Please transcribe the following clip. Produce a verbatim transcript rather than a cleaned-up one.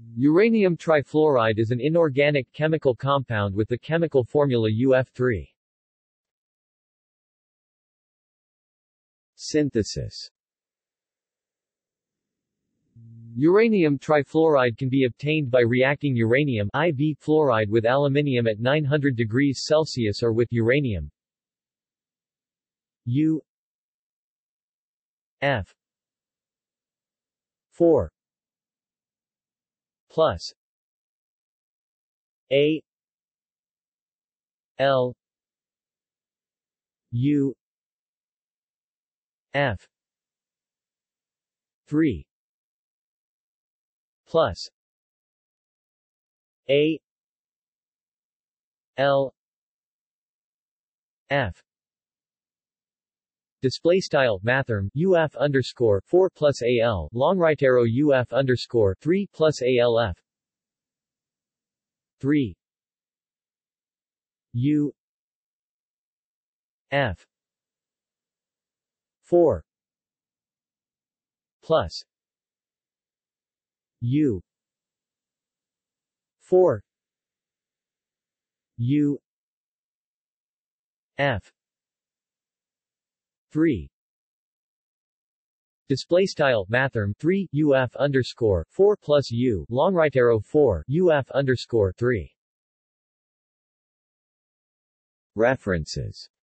Uranium trifluoride is an inorganic chemical compound with the chemical formula U F three. Synthesis. Uranium trifluoride can be obtained by reacting uranium I V fluoride with aluminium at nine hundred degrees Celsius or with uranium U F four plus A L U F three plus A L F. Display style mathrm U F underscore four plus A L long right arrow U F underscore three plus A L F three U F four plus U four U F three. Display style mathrm three U F underscore four plus U long right arrow four U F underscore three. References.